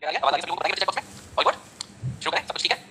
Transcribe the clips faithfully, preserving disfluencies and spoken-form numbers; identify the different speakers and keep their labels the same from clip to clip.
Speaker 1: आ गया? आवाज आ गई? सभी लोगों को बताएंगे चेक बॉक्स में? All good? शुरू करें? सब कुछ ठीक है?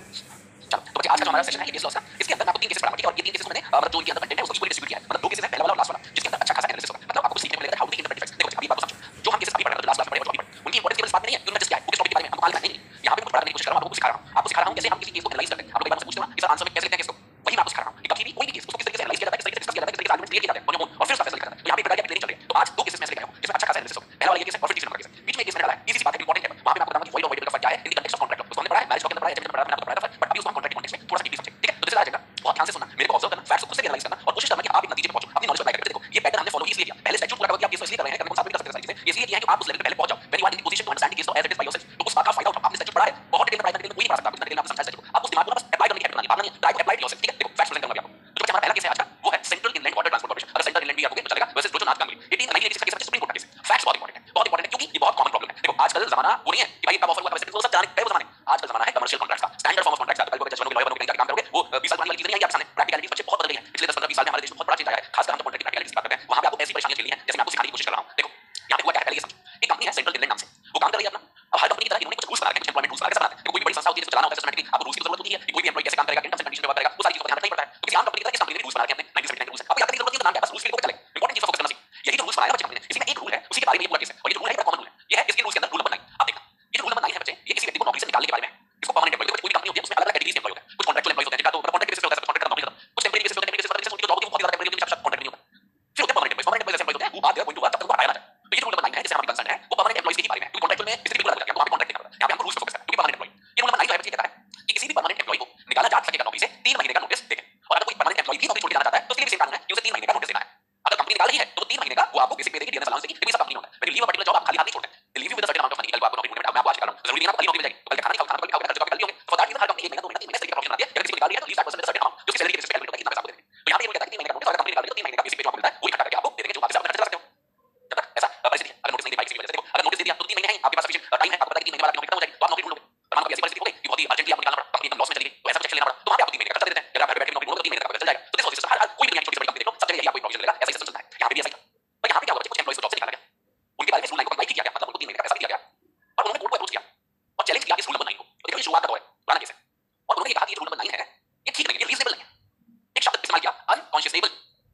Speaker 1: चलो तो बच्चे आज का जो हमारा सेशन है ये केस लॉस का, इसके अंदर मैं आपको तीन केसेस पढ़ाऊंगा, ठीक है? और ये तीन केसेस मैंने मतलब जो इनके अंदर कंटेंट है उसको पूरी डिस्ट्रीब्यूट किया है। मतलब दो केसेस है, पहला वाला और लास्ट वाला, जिसके अंदर अच्छा खासा एनालिसिस होगा। मतलब आपको सीखने को मिलेगा हाउ टू इंटरप्रेट डिफेक्ट्स। देखो अभी बात को समझो, जो हम केसेस अभी पढ़ रहे हैं, जो लास्ट क्लास में पढ़े और जो अभी पढ़े, उनकी इंपॉर्टेंस केवल इस बात में नहीं है कि उनमें जस्ट क्या है, वो किस टॉपिक के बारे में हमको मान लेना नहीं। यहाँ पे मैं कुछ पढ़ाने की कोशिश कर रहा हूँ, आपको सिखा रहा हूँ, आपको सिखा रहा हूँ कैसे हम किसी केस को एनालाइज करते हैं। आप लोग एक बार मुझसे पूछते हो ना कि सर आंसर में कैसे लिखते हैं केस को, वही मैं आपको सिखा रहा हूँ कि कभी भी कोई भी केस उसको किस तरीके से एनालाइज किया जाता है, किस तरीके से डिस्कस किया जाता है, किस तरीके से आर्गुमेंट क्लियर किए जाते हैं और फिर उसका फैसला लिखा जाता है। तो यहाँ पे प्रकार की ट्रेनिंग चल रही है। तो आज दो केसेस में से लेकर आया हूँ जिसमें अच्छा खासा एनालिसिस होगा। पहला वाला ये केस है और फिर तीसरा नंबर केस है। बीच में एक केस मैंने डाला है, इजी सी बात है, इंपॉर्टेंट है। वहाँ पे मैं आपको बताऊंगा कि वॉइड और वॉइडेबल का फर्क क्या है in the context of contract law. उसको हमने पढ़ा है, मैरिज लॉ के अंदर पढ़ा है, जब हमने पढ़ा मैंने आपको पढ़ाया था, बट अभी उसको हम कॉन्ट्रैक्ट के कॉन्टेक्स्ट में थोड़ा सा डीपली समझेंगे, ठीक है? तो जैसे आएगा बहुत ध्यान से सुनना, मेरे को ऑब्जर्व करना, फैक्ट्स को खुद से एनालाइज करना और कोशिश करना कि आप एक नतीजे पे पहुंचो, अपनी नॉलेज अप्लाई करके। देखो ये पैटर्न हमने फॉलो इसलिए किया, पहले स्टैच्यूट पूरा करके आप केस इसलिए कर रहे हैं, करने को साथ में कर सकते हैं सारी चीजें, इसलिए किया है कि आप उस लेवल पे पहले पहुंच जाओ। When you are in the position to understand the case law as it is by yourself, तो उस बात का फायदा उठाओ। आपने स्टैच्यूट पढ़ा है, बहुत डिटेल में पढ़ाई करके कोई नहीं पढ़ा सकता, आपको डिटेल में आपने समझा स्टैच्यूट, आप उस दिमाग को बस अप्लाई करने की हैबिट बनानी है, आपने try to apply it yourself, ठीक है? देखो फैक्ट्स प्रेजेंट करूंगा आपको। तो जो हमारा पहला केस है आज का, वो है central inland water transport corporation. अगर सेंट्रल इनलैंड भी आपको तो चलेगा, वैसे जो Nath Ganguly eighteen nineteen eighty six का केस है, सुप्रीम कोर्ट का केस है। फैक्ट्स बहुत इंपॉर्टेंट है, बहुत इंपॉर्टेंट है क्योंकि ये बहुत कॉमन प्रॉब्लम है। देखो आजकल जमाना वो नहीं है कि भाई कब ऑफर हुआ, वैसे तो सब जाने गए वो जमाने। आजकल जमाना है कमर्शियल कॉन्ट्रैक्ट्स का, स्टैंडर्ड फॉर्म ऑफ कॉन्ट्रैक्ट्स का। कल को जज बनोगे, लॉयर बनोगे, कहीं जाके काम करोगे, वो बीस साल पुरानी वाली चीजें नहीं आएंगी आपके सामने। प्रैक्टिकलिटीज बच्चे बहुत बदल गई है पिछले दस पंद्रह बीस साल में, हमारे देश में बहुत बड़ा चेंज आया है, खासकर हम तो कॉन्ट्रैक्ट की प्रैक्टिकलिटीज की बात करते हैं। वहां पे आपको ऐसी परेशानियां झेलनी है जैसे मैं आपको सिखाने की कोशिश कर रहा हूं। देखो यहां पे हुआ क्या है, पहले ये समझो। एक कंपनी है सेंट्रल इनलैंड नाम से, वो काम कर रही है अपना। अब हर कंपनी की तरह इन्होंने कुछ रूल्स बना रखे हैं, कुछ एम्प्लॉयमेंट रूल्स बना के बना रखे हैं। कोई भी बड़ी संस्था होती है जिसको चलाना होता है सिस्टमैटिकली, आपको रूल्स की जरूरत होती है कि कोई भी एम्प्लॉय कैसे काम करेगा, किन टर्म्स एंड कंडीशन में बात करेगा, वो सारी चीजों का ध्यान रखना ही पड़ता है। तो किसी आम कंपनी की तरह इस कंपनी ने रूल्स बना रखे हैं, नाइनटीन सेवेंटी नाइन रूल्स है। अब याद करने की जरूरत नहीं है, तो नाम क्या है, बस रूल्स के लिए चले। इंपॉर्टेंट चीज फोकस करना चाहिए। यही जो रूल्स बनाया है बच्चे कंपनी ने, इसी में एक रूल है, उसी के बारे में ये पूरा केस है। और ये जो रूल है बड़ा कॉमन रूल है, ये है इसके रूल्स के अंदर रूल नंबर नाइन। अब देखना ये जो रूल नंबर नाइन है बच्चे, ये किसी व्यक्ति को नौकरी से निकालने के बारे में है। इसको परमानेंट एम्प्लॉय, कोई भी कंपनी होती है उसमें अलग अलग कैटेगरीज के एम्प्लॉय होते हैं। कुछ कॉन्ट्रैक्चुअल एम्प्लॉय होते हैं जिनका तो कॉन्ट्रैक्ट बेसिस पे होता है, कॉन्ट्रैक्ट का नौकरी खत्म। कुछ टेम्परेरी बेसिस पे होते हैं, टेम्परेरी बेसिस पे उनकी जॉब होती है बहुत ज्यादा टेम्परेरी होती है, कॉन्ट्रैक्ट नहीं होता। फिर होते हैं परमानेंट एम्प्लॉय, परमानेंट एम्प्लॉय जैसे एम्प्लॉय होते हैं वो बात है गोइंग टू वर्क, तब तक वो हटाया ना जाए। तो ये जो रूल नंबर नाइन है जिससे हमारी कंसर्न है वो परमानेंट एम्प्लॉयज के ही बारे में है, क्योंकि कॉन्ट्रैक्चुअल में स्थिति बिल्कुल अलग है, वहां पे कॉन्ट्रैक्ट नहीं करता। यहां पे हमको रूल्स पे फोकस है क्योंकि परमानेंट एम्प्लॉय। ये रूल नंबर नाइन जो है बच्चे कहता है कि किसी भी परमानेंट एम्प्लॉय को निकाला जा सकेगा नौकरी से तीन महीने का नोटिस देके। और अगर कोई परमानेंट एम्प्लॉय भी नौकरी छोड़ के जाना चाहता है तो उसके लिए भी सेम कानून है कि उसे तीन महीने का नोटिस देना है। अगर कंपनी निकाल रही है तो तीन महीने का वो आपको बेसिक पे देगी, डीएनएस अलाउंस देगी, क्योंकि सब कंपनी होता है। When you leave a particular job आप खाली हाथ नहीं छोड़ते, leave you with a certain amount of money. कल को आपको नौकरी ढूंढने में मैं आपको आज कर रहा हूं, जरूरी नहीं है आपको खाली नौकरी मिल जाएगी, कल खाना नहीं खाओ, खाना खाओ, खर्च कल भी होंगे। फॉर दैट रीजन हर कंपनी एक महीना दो महीना तीन महीने से प्रोविजन बनाती है। अगर किसी को निकाल रही है तो leave that person with a certain amount, जो उसकी सैलरी के बेसिस पे कैलकुलेट होता है कितना पैसा आपको देंगे। तो यहां पे ये कहता है कि तीन महीने का नोटिस, अगर कंपनी निकाल रही है तो तीन महीने का बेसिक पे जो आपको मिलता है वो इकट्ठा करके आपको दे देंगे, जो बाकी से आप खर्च कर सकते हो। जब तक ऐसा परिस्थिति है, अगर नोटिस नहीं दे पाई किसी वजह से, देखो अगर नोटिस दे दिया तो तीन महीने हैं, आपके पास सफिशिएंट टाइम है, आपको पता है कि तीन महीने बाद आपकी नौकरी खत्म हो जाएगी, तो आप नौकरी ढूंढ लोगे। पर मान लो ऐसी परिस्थिति हो गई कि बहुत ही अर्जेंटली आपको निकालना पड़ा, कंपनी एकदम लॉस में चली गई, तो ऐसा कुछ एक्शन लेना पड़ा, तो वहां पे आपको तीन महीने का खर्चा दे देते हैं। अगर आप घर बैठे नौकरी ढूंढोगे तो तीन महीने का खर्चा चल जाएगा। तो दिस वाज सिस्टम, हर कोई भी दुनिया की छोटी से बड़ी कंपनी देख लो, सब जगह यही आपको प्रोविजन मिलेगा, ऐसा ही सिस्टम चलता है। यहां पे भी ऐसा ही था। पर यहां पे क्या हुआ, कुछ एम्प्लॉइज को जॉब से निकाला गया, उनके बारे में रूल नाइन को अप्लाई किया गया, मतलब उनको तीन महीने का पैसा भी दिया गया। और उन्होंने कोर्ट को अप्रोच किया और चैलेंज किया इस रूल नंबर नाइन को। तो देखो ये शुरुआत का दौर है, पुराना केस है। और उन्होंने ये कहा कि ये रूल नंबर नाइन है, ये ठीक नहीं है, ये रीजनेबल नहीं है। एक शब्द इस्तेमाल किया, अनकॉन्शियसनेबल,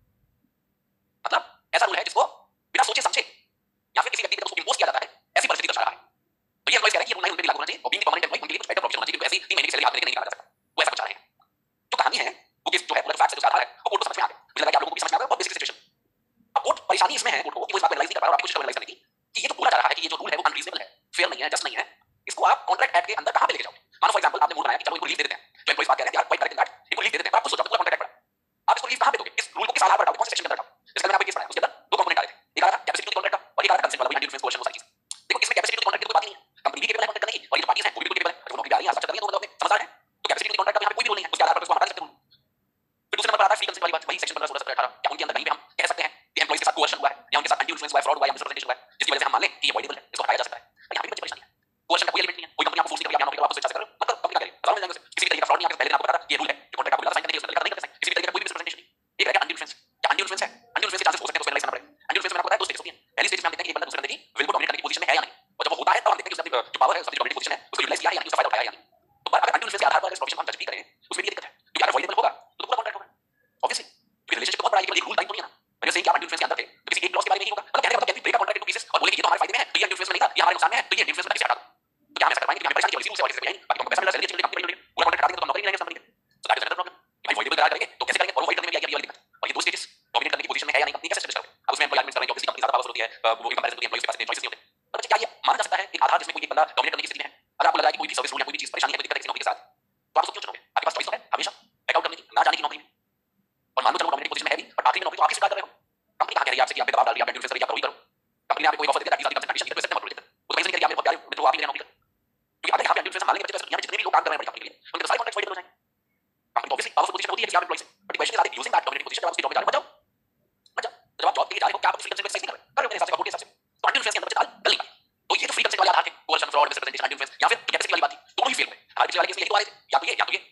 Speaker 1: मतलब ऐसा रूल है जिसको बिना सोचे समझे या फिर किसी व्यक्ति की तरफ उसको इंपोज किया जाता है, ऐसी परिस्थिति दर्शा रहा है। तो ये एम्प्लॉइज कह रहे हैं कि रूल नाइन उन पे भी लागू होना चाहिए और बीइंग परमानेंट एम्प्लॉय उनके लिए कुछ बेटर प्रोविजन होना चाहिए, क्योंकि ऐसी तीन महीने की सैलरी हाथ में लेके नहीं निकाला जा सकता। वो ऐसा बचा रहे हैं। जो कहानी है वो केस जो है पूरा फैक्ट से जो आधार है वो कोर्ट को समझ में आ गया। मुझे लगा कि आप लोगों को भी समझ में आ गया, बहुत बेसिक सिचुएशन। अब कोर्ट परेशानी इसमें है कोर्ट को कि वो इस बात को एनालाइज नहीं कर पा रहा, और आपकी कोशिश एनालाइज करने की कि ये जो बोला जा रहा है कि ये जो रूल है वो अनरीजनेबल है, फेयर नहीं है, जस्ट नहीं है, इसको आप कॉन्ट्रैक्ट एक्ट के अंदर कहां पे लेके जाओगे। मानो फॉर एग्जांपल आपने रूल बनाया कि चलो इनको लीव दे देते हैं, जो एम्प्लॉइज बात कह रहे हैं यार क्वाइट करेक्ट इन दैट, इनको लीव दे देते हैं, पर आप खुद सोचो पूरा कॉन्ट्रैक्ट पड़ा, आप इसको लीव कहां पे दोगे, इस रूल को किस आधार पर डालोगे, कौन से सेक्शन के अंदर डालोगे। जैसे मैंने आपको केस बनाया उसके अंदर दो कंपोनेंट डाले थे, एक आधा कैपेसिटी टू कॉन्ट्रैक्ट और एक आधा कंसेंट वाला, वही इन्फ्लुएंस कोएशन वो सारी चीज। देखो इसमें कैपेसिटी टू कॉन्ट्रैक्ट की कोई बात नहीं है, कंपनी भी केवल है कॉन्ट्रैक्ट करने की और ये जो पार्टीज हैं वो भी केवल है, जो नौकरी आ रही है आसार चल रही है, तो मतलब समझदार है। तो कैपेसिटी टू कॉन्ट्रैक्ट का यहां पे कोई भी रूल नहीं है, उसके आधार पर उसको हटा सकते हो। फिर दूसरे नंबर पर आता है फ्री कंसेंट वाली बात, वही सेक्शन पंद्रह सोलह सत्रह अठारह, क्या उनके अंदर कहीं पे हम कह सकते हैं कि एम्प्लॉइज के साथ कोएशन हुआ है या उनके साथ एंटी इन्फ्लुएंस हुआ है, फ्रॉड हुआ है या मिसरिप्रेजेंटेशन हुआ है, जिसकी वजह से हम मान लें कि ये अवॉइडेबल है, इसको हटाया जा सकता है। पर यहां पे बच्चे परेशानी है, कोएशन का कोई एलिमेंट नहीं है, कोई कंपनी आपको फोर्स नहीं कर रही है, आप नौकरी आपको स्वेच्छा से कर रहे हो, मतलब कंपनी का करेगी, बताओ मिल जाएंगे किसी भी तरीके का फ्रॉड नहीं है। पहले मैंने आपको बताया ये रूल है जो कॉन्ट्रैक्ट आपको मिला साइन करने के लिए उसमें नहीं करते हैं, किसी भी तरीके का कोई भी मिसरिप्रेजेंटेशन नहीं। एक रहेगा एंटी इन्फ्लुएंस, क्या एंटी इन्फ्लुएंस है, एंटी इन्फ्लुएंस के चांसेस हो सकते हैं, उसको एनालाइज करना पड़ेगा। एंटी इन्फ्लुएंस में आपको बताया दो स्टेज होती हैं, पहली स्टेज में हम देखते हैं कि ये बंदा दूसरे बंदे की विल को डोमिनेट करने की पोजीशन में है या नहीं, और जब वो होता है तब हम देखते हैं कि उसने जो पावर है उसकी डोमिनेटिंग पोजीशन है उसको यूटिलाइज किया है या नहीं, उसका फायदा उठाया या नहीं। तो पर अगर एंटी इन्फ्लुएंस के आधार पर इस प्रोविजन को हम जज भी करें उसमें भी दिक्कत है, क्योंकि अगर अवॉइडेबल होगा तो पूरा कॉन्ट्रैक्ट होगा ऑब्वियसली, क्योंकि रिलेशनशिप तो बहुत बड़ा है, केवल एक रूल टाइप तो नहीं है ना। मैंने सही कि आप एंटी इन्फ्लुएंस के अंदर थे तो किसी एक क्लॉज के बारे में नहीं होगा, मतलब कहने का मतलब can break a contract into pieces और बोले कि ये तो हमारे फायदे में है, तो ये एंटी इन्फ्लुएंस में नहीं था, ये हमारे नुकसान में है, तो ये एंटी इन्फ्लुएंस में किसे हटा दो। तो क्या हम ऐसा कर पाएंगे कि हमें परेशानी केवल इसी रूल से और किसी से नहीं, बाकी हमको पैसा मिल रहा है, सैलरी अच्छी मिल रही है, कंपनी मिल रही है, पूरा कॉन्ट्रैक्ट हटा देंगे तो हम नौकरी नहीं रहेंगे, सब मिलेंगे। So that is another problem. भाई अवॉइडेबल करार करेंगे तो कैसे करेंगे, और अवॉइड करने में भी आएगी ये वाली दिक्कत। और ये दो स्टेजेस डोमिनेट करने की पोजीशन में है या नहीं कंपनी, कैसे एस्टेब्लिश करोगे। अब उसमें एम्प्लॉय आर्गुमेंट्स कर रहे हैं कि ऑब्वियसली कंपनी ज्यादा पावरफुल होती है, वो इन कंपैरिजन टू एम्प्लॉइज के पास इतने चॉइसेस नहीं होते। पर बच्चे क्या ये माना जा सकता है एक आधार जिसमें कोई एक बंदा डोमिनेट करने की स्थिति में है, अगर आपको लग रहा है कि कोई भी सर्विस रूल या कोई भी चीज परेशानी है, कोई दिक्कत है किसी नौकरी के साथ, तो आप उसको क्यों चुनोगे। आपके पास चॉइस तो है हमेशा बैकआउट करने की, ना जाने की नौकरी में, और मान लो चलो डोमिनेट पोजीशन में है भी, पर आखिरी में नौकरी तो आप ही स्वीकार कर रहे हो। कंपनी कहां कह रही है आपसे कि आप पे दबाव डाल रही है, आप एंटी इन्फ्लुएंस कर रही है, आप करो ही करो। कंपनी ने आपको कोई ऑफर देती है कि कंडीशन ये तो इससे मत प्रोजेक्ट, वो कहीं से नहीं कह रही है आप बहुत प्यारे हो, तो आप ही लेना नौकरी, क्योंकि अगर यहाँ पे एंटी इन्फ्लुएंस मान लेंगे बच्चे, यहाँ पे जितने भी लोग काम कर रहे हैं बड़ी कंपनी के लिए उनके सारे कॉन्ट्रैक्ट वाइड हो जाएंगे। कंपनी तो ऑब्वियसली पावरफुल पोजीशन होती है कि आप एम्प्लॉय से, but question is are they using that dominating position, जब आप उसकी जॉब पे जा रहे हो मत जाओ मत जाओ, जब आप जॉब के लिए जा रहे हो क्या आप फ्री कंसेंट एक्सरसाइज नहीं कर रहे कर रहे हो मेरे हिसाब से, कोर्ट के हिसाब से, तो एंटी इन्फ्लुएंस के अंदर बच्चे डाल गलत नहीं। तो ये जो फ्री कंसेंट वाले आधार थे, coercion, fraud, misrepresentation, anti influence या फिर कैपेसिटी वाली बात थी, दोनों ही फेल हुए। हमारे पिछले वाले केस में यही तो आए थे, या तो ये या तो ये,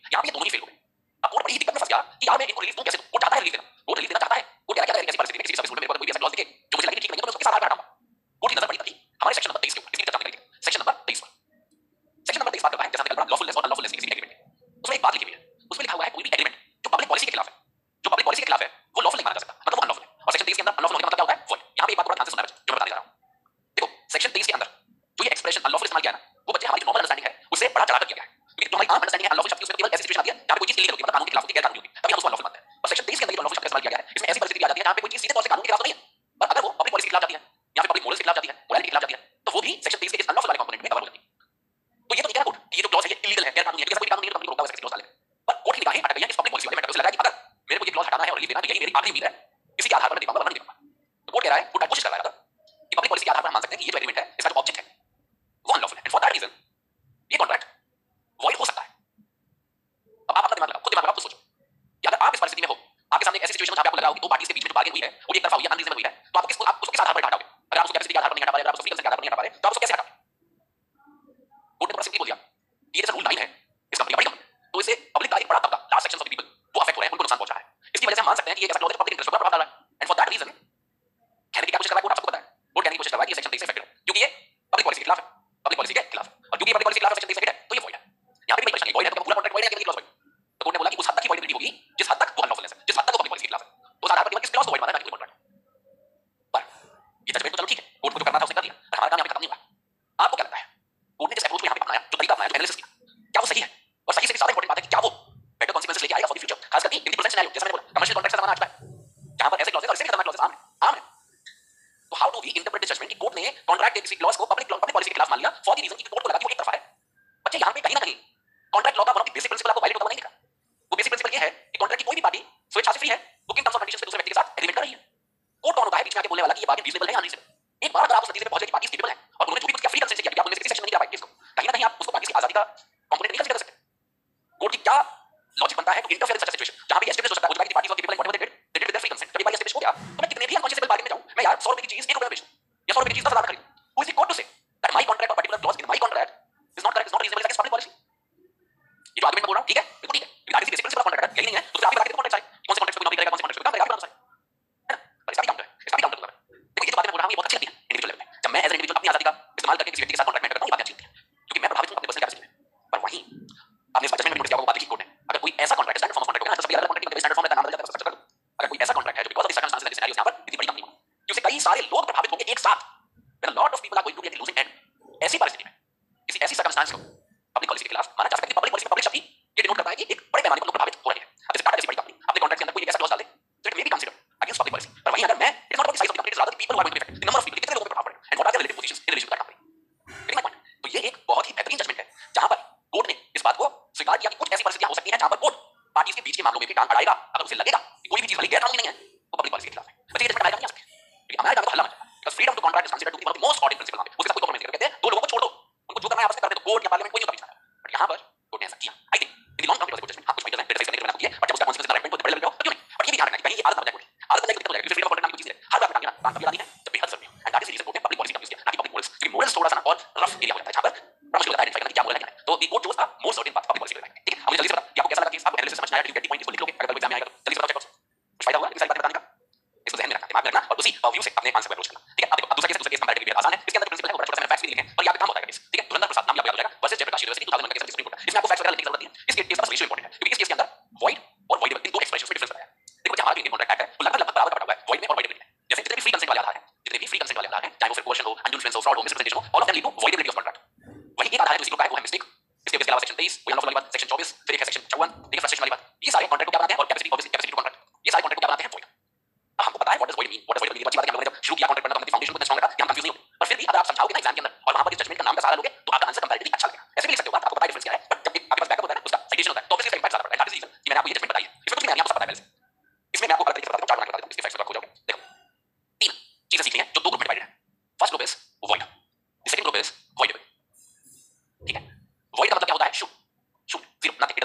Speaker 1: है वो एक तरफा हुई है, अनरीजनेबल हुई है, तो आप किसको आप उसको किस आधार पर हटाओगे? अगर आप उसको कैपेसिटी के आधार पर नहीं हटा पा रहे, अगर आप उसको फ्रीक्वेंसी के आधार पर नहीं हटा पा रहे, तो आप उसको कैसे हटाओगे? कोर्ट ने बड़ा सिंपली बोल दिया ये जैसा रूल लाइन है इस कंपनी का, बड़ी कंपनी, तो इससे पब्लिक का एक बड़ा तबका, large section of the people वो अफेक्ट हो रहे हैं, उनको नुकसान पहुंच रहा है। इसकी वजह से हम मान सकते हैं कि ये ऐसा लॉ है पब्लिक इंटरेस्ट पर प्रभाव डाल रहा है, एंड फॉर दैट रीजन कहने की क्या कोशिश कर रहा है कोर्ट, आपको पता है कोर्ट कहने की कोशिश कर रहा है कि ये सेक्शन तेईस से अफेक्टेड है क्योंकि ये पब्लिक पॉलिसी के खिलाफ है, पब्लिक पॉलिसी के खिलाफ, और क्योंकि पब्लिक पॉलिसी के खिलाफ सेक्शन तेईस से अफेक्टेड है तो ये वॉइड है। यहां पे भी परेशानी वॉइड है तो पूरा कॉन्ट्रैक्ट वॉइड है कि क्लॉज वॉइड, तो कोर्ट ने बोला कि उस हद तक की वॉइडिटी होगी जिस हद तक वो अनलॉफुलनेस है, जिस हद तक वो पब्लिक पॉलिसी के खिलाफ है, तो उस आधार पर केवल किस क्लॉज को वॉइड माना है, कॉन्ट्रैक्ट पर ये जजमेंट तो चलो ठीक है, कोर्ट को जो करना था उसने कर दिया, पर हमारा काम यहां पे खत्म नहीं हुआ। आपको क्या लगता है कोर्ट ने जिस अप्रोच को यहां पे अपनाया, जो तरीका अपनाया, जो एनालिसिस किया, क्या वो सही है? और सही से भी ज्यादा इंपॉर्टेंट बात है कि क्या वो बेटर कॉन्सिक्वेंसेस लेके आएगा फॉर द फ्यूचर, खास करके इन द प्रेजेंट सिनेरियो, जैसा मैंने बोला कमर्शियल कॉन्ट्रैक्ट का जमाना आ चुका है जहां पर ऐसे क्लॉजेस और इससे भी खतरनाक क्लॉजेस आम है आम है। तो how do we interpret this judgment कि कोर्ट ने कॉन्ट्रैक्ट के किसी क्लॉज को पब्लिक पब्लिक पॉलिसी के खिलाफ मान लिया फॉर द रीजन कि कोर्ट को लगा कि वो एक तरफा है। बच्चे यहां पे कहीं ना कहीं कॉन्ट्रैक्ट लॉ का one of the basic principle आपको वायलेट होता हुआ नहीं दिखा। वो बेसिक प्रिंसिपल ये है कि कॉन्ट्रैक्ट की कोई भी पार्टी स्वेच्छा से फ्री है, वो किन टर्म्स और कंडीशंस पे दूसरे व्यक्ति के साथ एग्रीमेंट कर रही है। कोर्ट कौन होता है बीच में आके बोलने वाला कि ये बात रीजनेबल है या अनरीजनेबल? एक बार अगर आप उस नतीजे पे पहुंच गए कि पार्टी केपेबल है और उन्होंने जो भी कुछ किया फ्री कंसेंट से किया, आप उनमें से किसी सेक्शन में नहीं ला पाए इसको, कहीं ना कहीं आप उसको पार्टी की आजादी का कंपोनेंट नहीं कंसीडर कर सकते। कोर्ट की क्या लॉजिक बनता है to interfere in such situation जहां पे एस्टेब्लिश हो सकता है, हो चुका है कि parties of capable and whatever they did they did with their free consent, जब ये बात एस्टेब्लिश हो गया तो मैं कितने भी अनकॉन्शियस बार्गेन में जाऊं, मैं यार सौ रुपए की चीज एक रुपए में बेचूं या सौ रुपए की चीज दस हजार में खरीदूं, who is the court to say that my contract और particular clause in my contract is not correct, is not reasonable, is against public policy? ये जो आर्गुमेंट मैं बोल रहा हूं ठीक है, बिल्कुल ठीक है, ये बेसिक प्रिंसिपल ऑफ कॉन्ट्रैक्ट है, यही नहीं है तो फिर आप ही बता के कॉन्ट्रैक्ट साइड कौन से कॉन्ट्रैक्ट पे नॉमिनी करेगा, कौन से कॉन्ट्रैक्ट पे काम करेगा, आप ही बता सकते हैं ना, पर इसका भी काउंटर है, इसका भी काउंटर है। देखो ये जो बातें मैं बोल रहा हूं ये बहुत अच्छी लगती है इंडिविजुअल लेवल पे, जब मैं एज एन इंडिविजुअल अपनी आजादी का इस्तेमाल करके किसी व्यक्ति के साथ कॉन्ट्रैक्ट में करता हूं, ये बातें अच्छी लगती हैं क्योंकि मैं प्रभावित हूं अपने पर्सनल कैपेसिटी में। पर वहीं आपने इस जजमेंट में नोटिस किया होगा बात की कोर्ट ने, अगर कोई ऐसा contract standard form of contract होगा ना, जैसे अलग कॉन्ट्रैक्ट में स्टैंडर्ड फॉर्म रहता है, नाम बदल जाता है, सब कर दो, अगर कोई ऐसा कॉन्ट्रैक्ट है जो because of the circumstances and scenarios यहां पर इतनी बड़ी कंपनी हो कि उससे कई सारे लोग प्रभावित होंगे एक साथ, when a lot of people are going to be at the losing end, ऐसी परिस्थिति में किसी ऐसी सर्कमस्टेंस को पब्लिक पॉलिसी के खिलाफ माना जा सकता है कि पब्लिक पॉलिसी में पब्लिक शब्द ही ये डिनोट करता है कि एक बड़े पैमाने पर लोग प्रभावित हो रहे हैं। अब जैसे टाटा जैसी बड़ी कंपनी अपने कॉन्ट्रैक्ट के अंदर कोई एक ऐसा क्लॉज डाल दे तो it may be considered against public policy, पर वहीं अगर मैं it is not about the size of the company, it is rather the people who are going to be affected, the number of people, कितने लोगों पे प्रभाव पड़ेगा and what are the relative positions in relation to that company. Getting my point? तो ये एक बहुत ही बेहतरीन जजमेंट है जहां पर कोर्ट ने इस बात को स्वीकार किया कि कुछ ऐसी परिस्थितियां हो सकती हैं जहां पर कोर्ट पार्टीज के बीच के मामलों में भी टांग अड़ाएगा अगर उसे लगेगा कि कोई भी चीज भले गैर कानूनी नहीं है वो पब्लिक पॉलिसी के खिलाफ है। बच्चे ये जजमेंट अमेरिका नहीं आ सकते क्योंकि अमेरिका में तो हल्ला मचा because freedom to contract is considered to be one of the most important principle, उसके साथ कोई कॉम्प्रोमाइज नहीं करते, दो लोगों को छोड़ दो, उनको जो करना है आपस में करने दो, कोर्ट या पार्लियामेंट कोई नहीं होता बीच में। बट यहां पर कोर्ट ने ऐसा किया। I think in the long term judgment हां कुछ फाइटर है बेटर करने के लिए किया, बट जब उसका कॉन्सिक्वेंस डायरेक्ट को बड़े लेवल पे हो तो क्यों नहीं, बट ये भी ध्यान रखना कि कहीं ये आदत ना बन जाए, आदत बन जाए तो दिक्कत हो जाएगी, फ्रीडम ऑफ कॉन्ट्रैक्ट नाम की चीज है हर बार टांगना काम कभी लानी है जब भी हद जरूरी है, and that is reason court ने पब्लिक पॉलिसी का यूज किया ना कि पब्लिक मोरल्स, क्योंकि मोरल्स थोड़ा सा ना और रफ एरिया हो जाता है जहां पर बड़ा मुश्किल होता है आइडेंटिफाई करना कि क्या मोरल है क्या नहीं, तो the court choose the more certain path public policy के लिए। ठीक है, अब मुझे जल्दी से बता कि आपको कैसा लगा कि आपको एनालिसिस समझना आया, do you get the point, इसको लिख लोगे अगर कोई एग्जाम में आएगा तो जल्दी से बताओ, चेक आउट कुछ फायदा हुआ इन सारी बातें बताने का, इसको ध्यान में रखना, दिमाग में रखना और उसी व्यू से अपने आंसर को अप्रोच करना। ठीक है, अब देखो अब दूसरा केस दूसरा केस कंपैरेटिव भी आसान है, इसके अंदर प्रिंसिपल है वो बड़ा छोटा सा फैक्ट्स भी लिखे और यहां पे काम होता है केस। ठीक है, धुरंधर प्रसाद नाम याद हो जाएगा versus Jaiprakash university two thousand one का केस सुप्रीम कोर्ट, इसमें आपको फैक्ट्स वगैरह लिखने की जरूरत नहीं है, इस केस का बस रेशियो इंपॉर्टेंट है क्योंकि इस केस के अंदर वॉइड और वॉइडेबल इन दो एक्सप्रेशंस में डिफरेंस बताया। देखो जहां भी इंडियन कॉन्ट्रैक्ट एक्ट है वो लगभग लगभग बराबर बटा हुआ है वॉइड में और वॉइडेबिलिटी में, जैसे जितने भी फ्री कंसेंट वाले आधार हैं, जितने भी फ्री कंसेंट वाले आधार हैं, चाहे वो फिर कोर्शन हो, अनडू इन्फ्लुएंस हो, फ्रॉड हो, मिसरिप्रेजेंटेशन हो, all of them lead to voidability of contract. वही एक आधार है जो इसी को कहा है वो है मिस्टेक, इसके इसके अलावा सेक्शन तेईस कोई अनलॉफुल वाली बात, सेक्शन चौबीस फिर एक है सेक्शन चौवन देखिए फ्रस्ट्रेशन वाली बात, ये सारे कॉन्ट्रैक्ट को क्या बनाते हैं और capacity obviously capacity to contract, ये सारे कॉन्ट्रैक्ट को क्या बनाते हैं वॉइड। अब हमको पता है what does void mean, what does void mean, अच्छी बात है कि हम लोगों ने जब शुरू किया कॉन्ट्रैक्ट करना तो हमने फाउंडेशन को इतना स्ट्रांग रखा कि हम कंफ्यूज नहीं होते, पर फिर भी अगर आप समझाओगे ना एग्जाम के अंदर और वहां पर इस जजमेंट का नाम का सहारा लोगे तो आपका आंसर कंपैरेटिवली अच्छा लगेगा। ऐसे भी लिख सकते हो बात, आपको पता है डिफरेंस क्या है, बट जब आपके पास बैकअप होता है ना उसका साइटेशन होता है तो ऑब्वियसली इसका इंपैक्ट ज्यादा पड़ता है। दैट इज रीजन कि मैंने आपको ये जजमेंट बताई है, इसमें कुछ भी नहीं आपको सब पता है पहले से, इसमें मैं आपको अलग तरीके से बता दूं, चार बना के बता दूं, इसके फैक्ट्स को जाओगे। देखो तीन चीजें सीखनी है जो दो ग्रुप में डिवाइडेड है, first group is void, the second group is voidable. ठीक है, वॉइड का मतलब क्या होता है, शूट शूट जीरो नथिंग,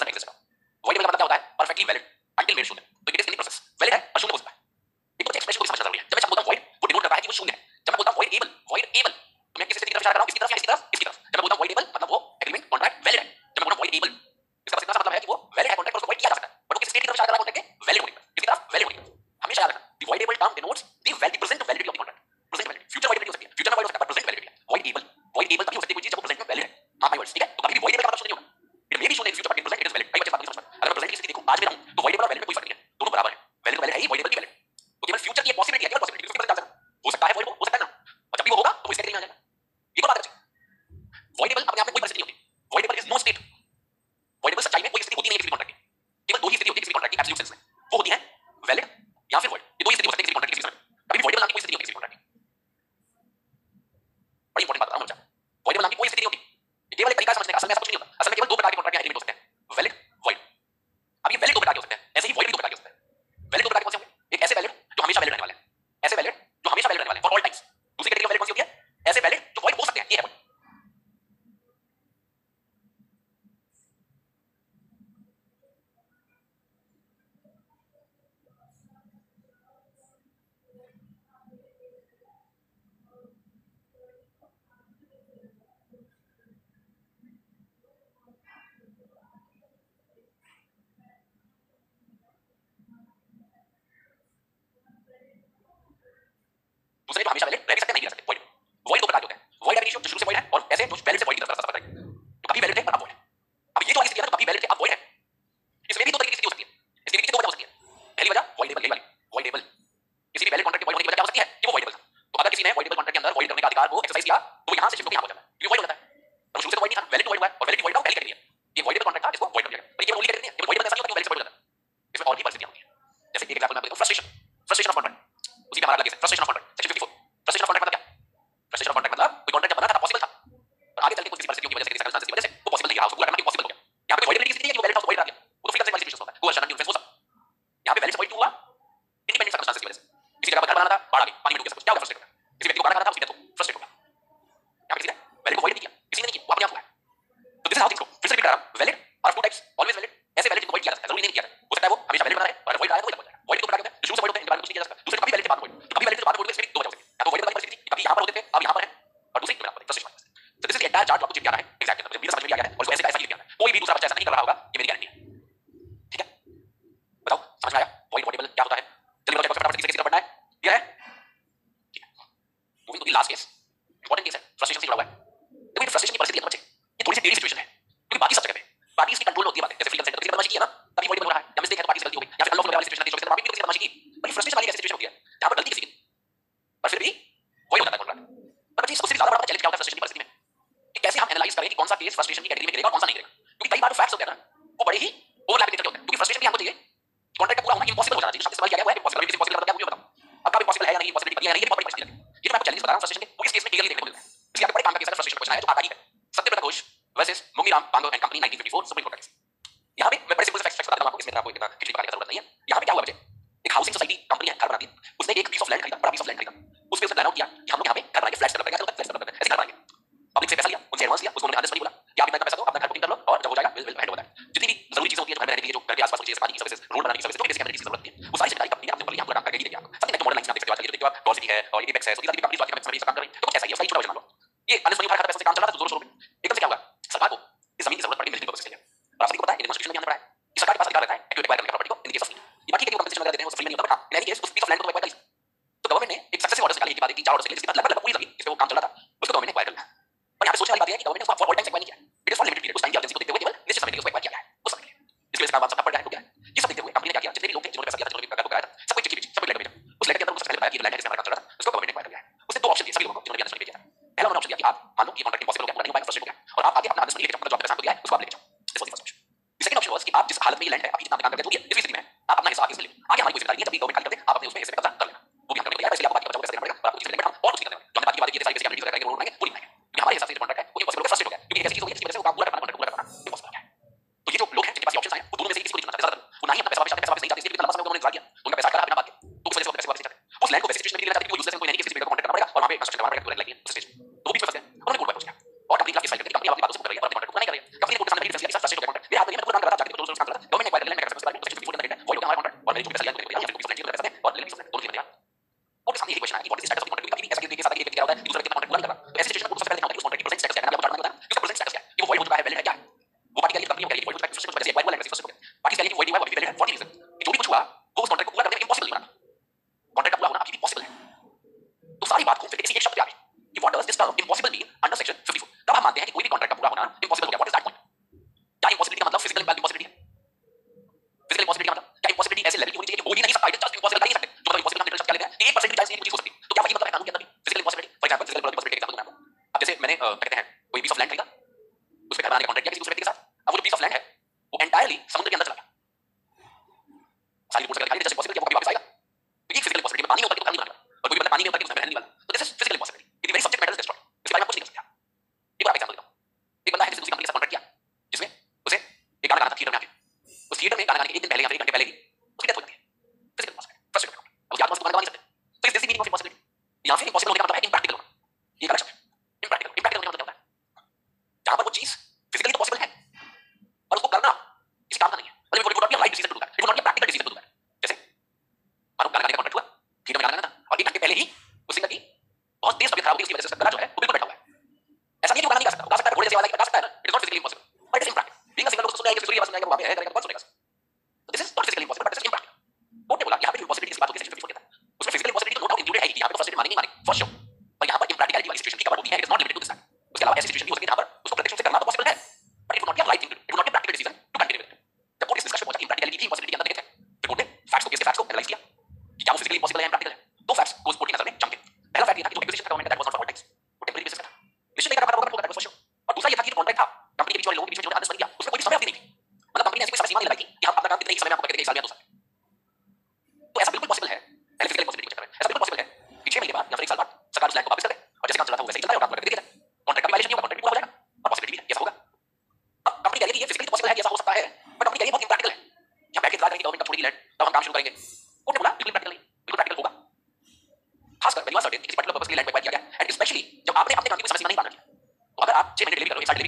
Speaker 1: किसी परिस्थितियों की वजह से, किसी सर्कमस्टेंसेस की वजह से वो पॉसिबल नहीं रहा, उसको पूरा करना इम्पॉसिबल हो गया। यहाँ पे वॉइड नहीं है कि वो वैलिड था, उसको वॉइड करा दिया, वो तो फ्रीडम वाली सिचुएशन होता है, कोअर्शन अनड्यू इन्फ्लुएंस वो सब। यहाँ पे वैलिड से वॉइड क्यों हुआ? इंडिपेंडेंट सर्कमस्टेंसेस की वजह से। किसी जगह पर घर बनाना था, बाढ़ आ गई, पानी में डूब गया सब कुछ, क्या होगा? फ्रस्ट्रेट हो गया। किसी व्यक्ति को गाना गाना था, उसकी डेथ हो, फ्रस्ट्रेट हो गया। यहाँ पे किसी ने वैलिड को वॉइड नहीं किया, किसी ने नहीं किया, वो अपने आप हुआ है। तो this is how things go. फिर से रिपीट कर रहा हूं, valid are two types, always valid. ऐसे वैलिड जिनको वॉइड किया जाता है, जरूरी नहीं किया जाता है, हो सकता है वो हमेशा वैलिड बना रहे, और वॉइड आया तो वही बन जाएगा। वॉइड को बता के शुरू से वॉइड होते हैं, इनके बारे में कुछ नहीं किया जा सकता। दूसरे कभी वैलिड के बाद वॉइड, तो कभी वैलिड के बाद वॉइड इसमें दो वजह हो सकती है, या तो वॉइड वाली परिस्थिति थी, कभी यहां पर होते थे, अब यहां पर है, और दूसरी में आपको फ्रस्ट्रेशन। तो this is the entire chart जो आपको चिप आ रहा है, एग्जैक्टली मतलब मेरा समझ में आ गया है, और इसको ऐसे का ऐसा ही लिख दिया है। कोई भी दूसरा बच्चा ऐसा नहीं कर रहा होगा, ये मेरी गारंटी है। ठीक है, बताओ समझ में आया वॉइड वॉइडेबल क्या होता है? चलिए बताओ फटाफट किसी किसी का पढ़ना है, ये है। ठीक है, moving to the last case, important case है, फ्रस्ट्रेशन से जुड़ा हुआ है। देखो ये फ्रस्ट्रेशन की परिस्थिति है बच्चे, ये थोड़ी सी टेढ़ी सिचुएशन है, क्योंकि बाकी सब जगह पे पार्टीज की कंट्रोल होती है बातें, जैसे फ्रीडम सेंटर किसी ने बदमाशी की है ना, तभी वॉइड हो रहा है, या मिस्टेक है तो पार्टी से गलती हो गई, या फिर अनलॉफुल वाली सिचुएशन है, जो किसी ने बदमाशी की, बट फ्रस्ट्रेशन वाली ऐसी सिचुएशन होती है जहां पर गलती किसी की, पर फिर भी वॉइड हो जाता है कॉन्ट्रैक्ट। पर बच्चे उससे ज्यादा बड़ा चैलेंज क्या होता है फ्रस्ट्रेशन की परिस्थिति में, कि कैसे हम एनालाइज करें कि कौन सा केस फ्रस्ट्रेशन की कैटेगरी में गिरेगा और कौन सा नहीं गिरेगा, क्योंकि कई बार जो फैक्ट्स होते हैं ना वो बड़े ही ओवरलैपिंग नेचर के होते हैं, क्योंकि फ्रस्ट्रेशन भी हमको चाहिए कॉन्ट्रैक्ट का पूरा होना इम्पॉसिबल हो जाना चाहिए, शब्द इस्तेमाल किया गया है इम्पॉसिबल, अभी इम्पॉसिबल मतलब क्या मुझे बताओ, अब कब इम्पॉसिबल है या नहीं, इम्पॉसिबिलिटी बनी है या नहीं, ये बहुत बड़ी परिस्थिति है। ये जो मैं आपको चैलेंज बता रहा हूं फ्रस्ट्रेशन के, वो इस केस में क्लियरली देखने को मिलता है। इसलिए आपको बड़े काम का केस है, फ्रस्ट्रेशन क्वेश्चन है जो आता ही है, Satyavrat Ghosh versus Mungiram Pando and company nineteen fifty four Supreme Court case. यहाँ पे मैं बड़े सिंपल से फैक्ट्स बताता हूं आपको, इसमें आपको इतना खिचड़ी पकाने की जरूरत नहीं है। यहाँ पे क्या हुआ बच्चे, एक हाउसिंग सोसाइटी कंपनी है, घर बनाती है, उसने एक पीस ऑफ लैंड खरीदा, बड़ा पीस ऑफ लैंड खरीदा, उस पे उसने प्लान आउट किया कि हम लोग यहाँ पे घर बनाएंगे, फ्लैट्स डेवलप करेंगे, फ्लैट्स डेवलप करेंगे, ऐसे घर बनाएंगे। पब्लिक से पैसा लिया, उनसे एडवांस लिया, उसको उन्होंने आदेश लिया कि आप इतना पैसा दो, अपना घर बुकिंग कर लो, और जब हो जाएगा will will hand over that. जितनी भी जरूरी चीजें होती है घर में रहने के लिए, जो घर के आसपास की चीजें, पानी की सर्विसेज, रोड बनाने की सर्विसेज, जो बेसिक एमिनिटीज की जरूरत है, वो सारी सरकारी कंपनी ने अपने ऊपर लिया, पूरा काम करके दिया आपको। समथिंग लाइक मॉडर्न लाइंस आप देख सकते हो आजकल, जो देखते हो आप गॉसिटी है और एपेक्स है, सो ये कंपनीज बाकी में काम कर रही है, तो कुछ ऐसा ही है, उसका छोटा वर्जन मान लो। ये अनलेस मनी उठा खाता पैसे से काम चल रहा था, तो जोरों शोरों में एकदम से क्या हुआ, सरकार को इस जमीन की जरूरत पड़ी मिलिट्री पर्पस के लिए, और आप सभी को पता है इंडियन कॉन्स्टिट्यूशन में हमने पढ़ा है कि सरकार के पास अधिकार रहता है एक्टिव एक्वायर करने का प्रॉपर्टी को इन केस ऑफ नीड। ये बाकी के जो कंपनसेशन वगैरह देते हैं वो फ्री में नहीं होता, बट इन एनी केस उस पीस ऑफ लैंड को एक्वायर कर लिया। तो गवर्नमेंट ने एक सक्सेसिव ऑर्डर निकाले, एक के बाद एक, तीन चार ऑर्डर निकाले, जिसके बाद लगभग लगभग पूरी जमीन जिस पे वो काम चल रहा था उसको गवर्नमेंट ने एक्वायर कर लिया। और यहाँ पे सोचने वाली बात है कि गवर्नमेंट ने उसको फॉर ऑल टाइम एक्वायर नहीं किया, it is for limited period, उस टाइम की अर्जेंसी को देखते हुए केवल निश्चित समय के लिए उसको एक्वायर किया है, उस समय के लिए। इसकी वजह से काम सब पड़ गया है, रुक गया है। ये सब देखते हुए कंपनी ने क्या किया, जितने भी लोग थे जिन्होंने पैसा दिया था, जिन्होंने पैसा कराया था, सब कोई चिट्ठी भेजी, सब कोई लेटर भेजा। उस लेटर के अंदर उसने पहले बताया कि लैंड जिसमें हमारा काम चल रहा था उसको गवर्नमेंट ने एक्वायर कर लिया है। उसने दो ऑप्शन दिए सभी लोगों को जिन्होंने भी आदेश भेजा था। पहला उन्होंने ऑप्शन दिया कि आप मान लो कि कॉन्ट्रैक्ट इम्पॉसिबल हो गया, पूरा नहीं हो पाएगा, फ्रस्ट्रेट हो गया, और आप आगे अपना आदेश लेके जाओ, जो आपने पैसा को दिया है उसको आप लेके जाओ। This was the first option. The second option was कि आप जिस हालत में ये लैंड है, आपकी जितना काम करके जो भी है, जिस भी स्थिति में है, आप अपना हिस्सा आगे से ले लो, आगे हमारी कोई जिम्मेदारी नहीं है, जब भी गवर्नमेंट खाली कर दे आप अपने उसमें हिस्से में कब्जा कर लेना, वो भी हम करने को तैयार है, इसलिए आपको बाकी बचा हुआ पैसा देना पड़ेगा, और आपको चीजें लेकर हम और कुछ नहीं करने वाले। जो हमने बात की बात की, ये सारी बेसिक एमिनिटीज वगैरह के रोड बनाएंगे, पूरी बनाएंगे, क्योंकि हमारे हिसाब से जो कॉन्ट्रैक्ट है वो इम्पॉसिबल हो गया, फ्रस्ट्रेट हो गया, क्योंकि एक ऐसी चीज हो गई जिसकी वजह से वो काम पूरा करना, कॉन्ट्रैक्ट पूरा करना इम्पॉसिबल हो गया है। तो ये जो लोग हैं जिनके पास ये ऑप्शंस आए, वो दोनों में से किसी को नहीं चुनना चाहते, वो ना ही अपना पैसा वापस चाहते, पैसा वापस नहीं चाहते, इसलिए इतना लंबा समय उन्होंने इंतजार किया, उनका पैसा करा बिना बात के, तो उस वजह से वो पैसे वापस नहीं चाहते। उस लैंड को वैसी सिचुएशन में लेना चाहते कि वो यूजलेस है, कोई नहीं, किसी से कॉन्ट्रैक्ट करना पड़ेगा और वहां पे कंस्ट्रक्शन करना पड़ेगा, पूरा लाइक उस स्टेज में तो वो बीच में फंस गए, उन्होंने कोर्ट में पहुंच गया और कंपनी के खिलाफ केस फाइल करके कंपनी अपनी बातों से मुकर रही है और अपने कॉन्ट्रैक्ट पूरा नहीं कर रही है। कंपनी ने कोर्ट के सामने फैसला किया, फ्रस्ट्रेट हो गया कॉन्ट्रैक्ट, मेरे हाथ में मैं पूरा काम कर रहा था, जाके तो काम कर रहा था, गवर्नमेंट ने एक्वायर कर लिया, मैं कर सकता हूं इसके बारे में, सेक्शन फिफ्टी फोर का डेट है, वॉइड हो गया हमारा कॉन्ट्रैक्ट, और मैंने जो पैसा लिया मुझे या फिर कोई फ्रेंड पैसा दे और ले ली दोनों चीजें दिया। और सामने यही क्वेश्चन है कि what is the status of contract, कभी भी ऐसा केस आता है कि एक व्यक्ति क्या होता है कि दूसरे व्यक्ति का कॉन्ट्रैक्ट पूरा नहीं कर रहा, तो ऐसी सिचुएशन में सबसे पहले देखना होता है कि उस कॉन्ट्रैक्ट की प्रेजेंट स्टेटस क्या है, आपको जानना होता है कि उसका प्रेजेंट स्टेटस क्या है, ये वो वॉइड हो चुका है, वैलिड है, क्या है। वो पार्टी के लिए कंपनी करेगी वॉइड हो चुका है, फ्रस्ट्रेशन वजह से एक्वायर हुआ, लैंड फ्रस्ट्रेट हो गया, पार्टी के लिए वॉइड हुआ है, वो भी वैलिड है फॉर रीजन कि जो भी कुछ हुआ वो उस कॉन्ट्रैक्ट को पूरा करना इम्पॉसिबल नहीं बना, कॉन्ट्रैक्ट का पूरा होना अभी भी पॉसिबल है। तो सारी बात घूम फिर के किसी एक शब्द पे आ गई कि what does this term impossible mean under section fifty four. तब हम मानते हैं कि कोई भी कॉन्ट्रैक्ट का पूरा होना इम्पॉसिबल हो गया, व्हाट इज दैट पॉइंट, क्या इम्पॉसिबिलिटी का मतलब फिजिकल इम्पॉसिबिलिटी है, फिजिकल इम्पॉसिबिलिटी का मतलब क्या इम्पॉसिबिलिटी ऐसे लेवल की होनी चाहिए कि हो ही नहीं सकता, इट इज जस्ट इम्पॉसिबल, कर ही नहीं सकते, जो मतलब इम्पॉसिबल का लिटरल शब्द क्या लेते हैं, एक परसेंट भी चांस नहीं है कुछ हो सकती, तो क्या वही मतलब है कानून के अंदर भी physical impossibility. For example physical impossibility का एग्जांपल दूंगा आपको। अब जैसे मैंने कहते हैं कोई पीस ऑफ लैंड खरीदा, उस पे घर बनाने का कॉन्ट्रैक्ट किया किसी दूसरे व्यक्ति के साथ, अब वो जो पीस ऑफ लैंड है वो एंटायरली समुद्र के अंदर चला गया, सारी रिपोर्ट्स दिखाई दे जस्ट इम्पॉसिबल कि वो कभी वापस आएगा, तो ये फिजिकल इम्पॉसिबिलिटी, पानी में उतर के घर नहीं बनेगा, और कोई भी बंदा पानी में उतर के उसमें रहने नहीं वाला, तो this is physical impossibility, it is very subject matter is destroyed, इसके बारे में कुछ नहीं कर सकते। एक और आप एग्जांपल देता हूं, एक बंदा है जिसने दूसरी कंपनी के साथ कॉन्ट्रैक्ट किया, जिसमें उसे एक गाना गाना था थिएटर में आके, उस थिएटर में गाना गाने के एक दिन पहले या फिर एक घंटे पहले ही उसकी डेथ हो जाती है, फिजिकल इम्पॉसिबिलिटी, फ्रस्ट्रेट हो गया, अब उसके आत्मा से गाना गा नहीं सकते, तो इस दिस मीनिंग ऑफ इम्पॉसिबिलिटी। या फिर इम्पॉसिबल होने का मतलब है इम्प्रैक्टिकल होना, ये गलत शब्द है, इम्प्रैक्टिकल, इम्प्रैक्टिकल होने का मतलब क्या होता है, जहां पर वो चीज फिजिकली तो पॉसिबल है और उसको करना किसी काम का नहीं है, मतलब it would not be a right decision to do that, it would not be a practical decision to do that. जैसे मानो गाना गाने का कॉन्ट्रैक्ट हुआ, थिएटर में गाना गाना था और एक घंटे पहले ही उस सिंगर की बहुत तेज तबीयत खराब हो गई, उसकी वजह से उसका गला जो है वो बिल्कुल बैठा हुआ है, ऐसा नहीं है कि वो गाना नहीं गा सकता, गा सकता है, घोड़े जैसे वाला गा सकता है ना, it is not physically impossible, but it is impractical, being a singer लोग सुन रहे हैं, सुनिए बस सुनिए, वहां पे है करेगा तो कौन सुनेगा, तो this is not physically impossible but it is impractical. Court ने बोला यहां पे जो इम्पॉसिबिलिटी की बात होती है सेक्शन फिफ्टी फोर कहता है, उसमें फिजिकल इम्पॉसिबिलिटी तो नो डाउट इंक्लूडेड है कि यहां पे फर्स्ट मानेंगे मानेंगे फॉर श्योर, पर यहां पर इम्प्रैक्टिकलिटी वाली सिचुएशन की कवर होती है, it is not limited to this fact. उसके अलावा ऐसी सिचुएशन भी हो सकती है जहां पर उसको प्रत्यक्ष रूप से करना तो पॉसिबल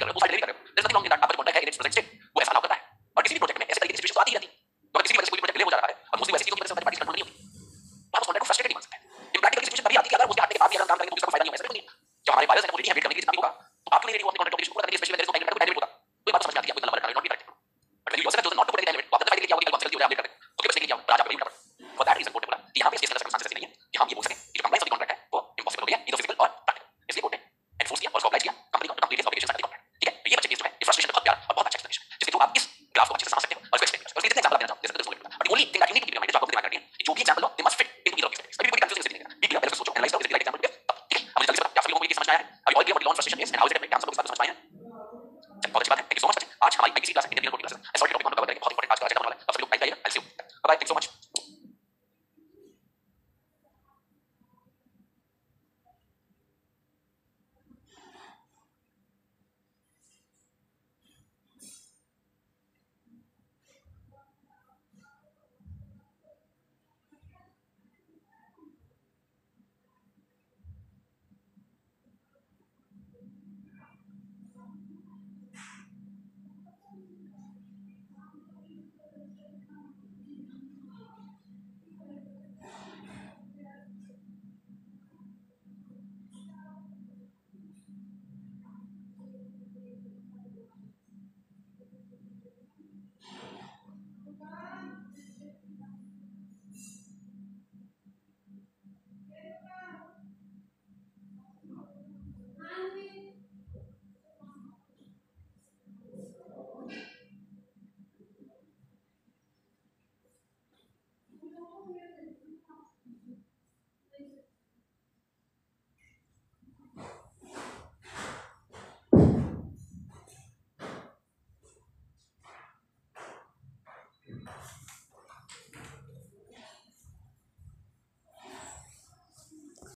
Speaker 1: कर रहे हो, वो फाइल डिलीट कर रहे हो, there's nothing wrong in that. आपका जो कॉन्ट्रैक्ट है इन इट्स प्रेजेंट स्टेट वो ऐसा अलाउ करता है। और किसी भी प्रोजेक्ट में ऐसे तरीके की सिचुएशन तो आती ही रहती है। तो अगर किसी भी वजह से कोई प्रोजेक्ट डिले हो जा रहा है और मोस्टली वैसी चीजों की वजह से हमारी पार्टीज कंट्रोल नहीं होती, तो आप उस कॉन्ट्रैक्ट को फ्रस्ट्रेटेड नहीं बन सकते। इम्प्रैक्टिकल सिचुएशन तभी आती है कि अगर उसके हटने के बाद भी अगर हम काम करेंगे तो उसका फायदा नहीं होगा, ऐसा बिल्कुल नहीं है। जब हमारे बायर्स हैं ऑलरेडी वेट करने के लिए जितना भी होगा, तो आप क्यों नहीं रेडी हो अपने कॉन्ट्रैक्ट को पूरा करने के लिए, स्पेशली अगर इसको टाइम लिमिट होता, तो ये बात समझ में आती है, आपको इतना लंबा रखना not be right. But when you yourself chosen not to put any time limit, तो आप फायदे के लिए क्या होगा कि कौन सी गलती हो जाए आप लेट कर दें, तो केवल लेके जाओ, राजा कभी नहीं कर। फॉर दैट रीजन कोर्ट ने बोला कि यहां पे इस केस का सर्कमस्टेंसेस नहीं है कि हम ये बोल सकें कि जो कंप्लायंस ऑफ द कॉन्ट्रैक्ट है वो इम्पॉसिबल हो गया, ईदर फिजिकल और प्रैक्टिकल। इसलिए कोर्ट ने एनफोर्स किया और उसको अप्लाई किया कंपनी को कंप्लीट ऑब्लिगेशंस अंडर कॉन्ट्रैक्ट। ठीक है, तो ये बच्चे केस जो है ये फ्रस्ट्रेशन बहुत प्यारा और बहुत अच्छा एक्सप्लेनेशन है, जिसके थ्रू आप इस ग्राफ को अच्छे से समझ सकते हो और इसको एक्सप्लेन कर सकते हो। इसलिए एग्जांपल देना चाहूं, जैसे तो but only thing that you need to be reminded जो आपको दिमाग रखनी है, जो भी एग्जांपल लो they must fit into either of this. कभी भी कंफ्यूजन नहीं रहेगा, बी क्लियर, पहले सोचो, एनालाइज करो, इसके राइट एग्जांपल ठीक है। अब जल्दी से बताओ क्या आप लोगों को ये समझ में आया है? अब all clear what law and frustration is and how is it impact, आप सबको इस बात को समझ में आया है? बहुत अच्छी बात है।